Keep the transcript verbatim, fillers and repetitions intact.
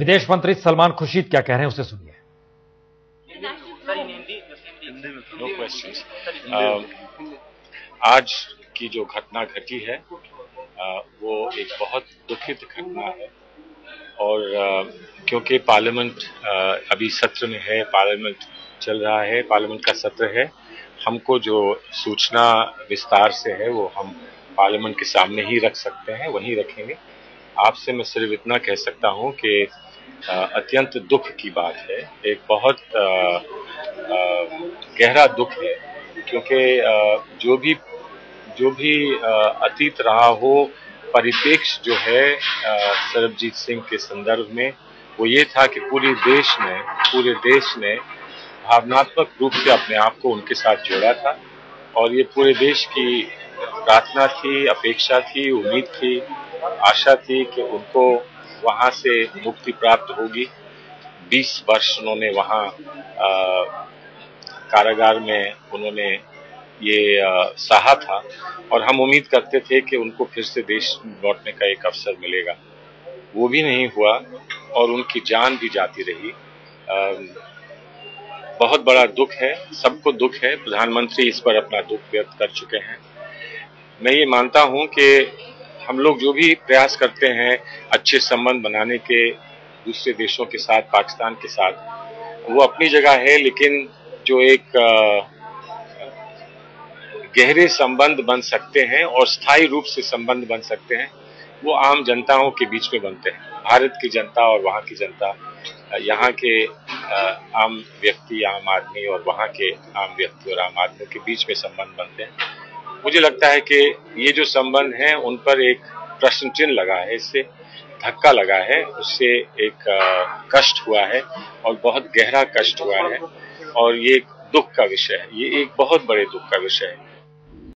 विदेश मंत्री सलमान खुर्शीद क्या कह रहे हैं उसे सुनिए। No questions. आज की जो घटना घटी है uh, वो एक बहुत दुखित घटना है और uh, क्योंकि पार्लियामेंट uh, अभी सत्र में है, पार्लियामेंट चल रहा है, पार्लियामेंट का सत्र है, हमको जो सूचना विस्तार से है वो हम पार्लियामेंट के सामने ही रख सकते हैं, वहीं रखेंगे। आपसे मैं सिर्फ इतना कह सकता हूं कि अत्यंत दुख की बात है, एक बहुत आ, आ, गहरा दुख है, क्योंकि जो भी जो भी आ, अतीत रहा हो, परिप्रेक्ष्य जो है सरबजीत सिंह के संदर्भ में वो ये था कि पूरे देश ने पूरे देश ने भावनात्मक रूप से अपने आप को उनके साथ जोड़ा था और ये पूरे देश की प्रार्थना थी, अपेक्षा थी, उम्मीद थी, आशा थी कि उनको वहां से मुक्ति प्राप्त होगी। बीस वर्ष उन्होंने वहां कारागार में उन्होंने ये आ, सहा था और हम उम्मीद करते थे कि उनको फिर से देश लौटने का एक अवसर मिलेगा। वो भी नहीं हुआ और उनकी जान भी जाती रही। आ, बहुत बड़ा दुख है, सबको दुख है। प्रधानमंत्री इस पर अपना दुख व्यक्त कर चुके हैं। मैं ये मानता हूं कि हम लोग जो भी प्रयास करते हैं अच्छे संबंध बनाने के दूसरे देशों के साथ, पाकिस्तान के साथ, वो अपनी जगह है, लेकिन जो एक गहरे संबंध बन सकते हैं और स्थायी रूप से संबंध बन सकते हैं, वो आम जनताओं के बीच में बनते हैं। भारत की जनता और वहां की जनता, यहाँ के आम व्यक्ति, आम आदमी और वहां के आम व्यक्ति और आम आदमी के बीच में संबंध बनते हैं। मुझे लगता है कि ये जो संबंध हैं उन पर एक प्रश्न चिन्ह लगा है, इससे धक्का लगा है, उससे एक कष्ट हुआ है और बहुत गहरा कष्ट हुआ है और ये एक दुख का विषय है, ये एक बहुत बड़े दुख का विषय है।